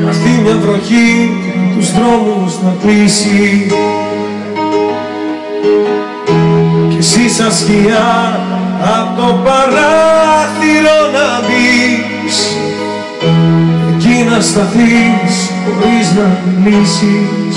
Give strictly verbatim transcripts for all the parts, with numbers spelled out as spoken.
έρθει μια βροχή τους δρόμους να κλείσει κι εσύ σαν σκιά απ' το παράθυρο να μπεις, εκεί να σταθείς χωρίς να μιλήσεις.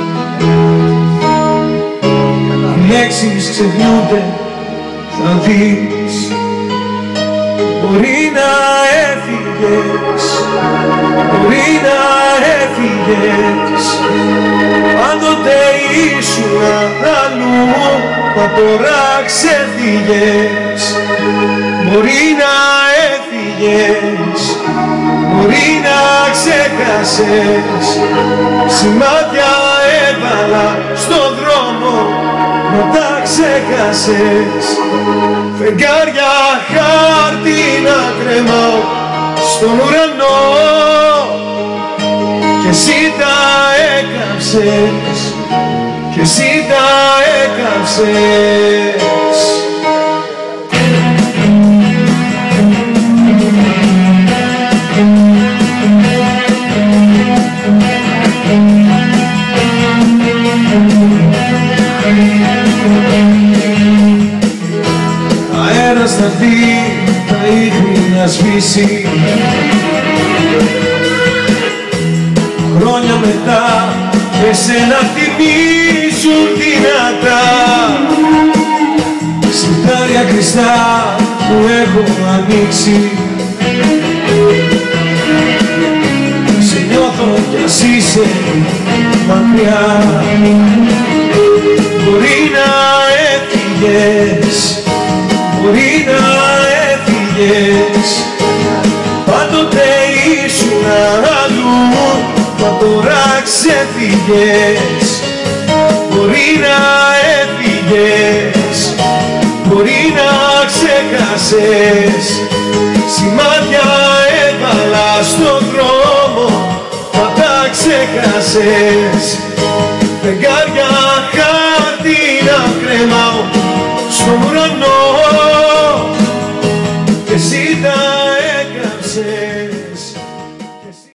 Οι λέξεις ξεχνιούνται, θα δεις. Μπορεί να έφυγες, μπορεί να έφυγες, πάντοτε ήσουν αλλού, μα τώρα ξεφύγες. Μπορεί να έφυγες, μπορεί να ξέχασες, σημάδια έβαλα στον δρόμο, μα τα ξέχασες. Φεγγάρια χάρτη να κρεμάω στον ουρανό κι εσύ τα έκαψες, κι εσύ τα έκαψες. Αέρας θα δει, τα ίχνη να σβήσει, χρόνια μετά και σένα θυμίζουν δυνατά σιτάρια κρυστά που έχω ανοίξει. Σε νιώθω κι ας είσαι μακριά. Μπορεί να έφυγες, μπορεί να έφυγες, πάντοτε ήσουν αλλού, μα τώρα ξεφύγες. Μπορεί να έφυγες, μπορεί να ξέχασες, σημάδια έβαλα στον δρόμο, μα τα ξέχασες.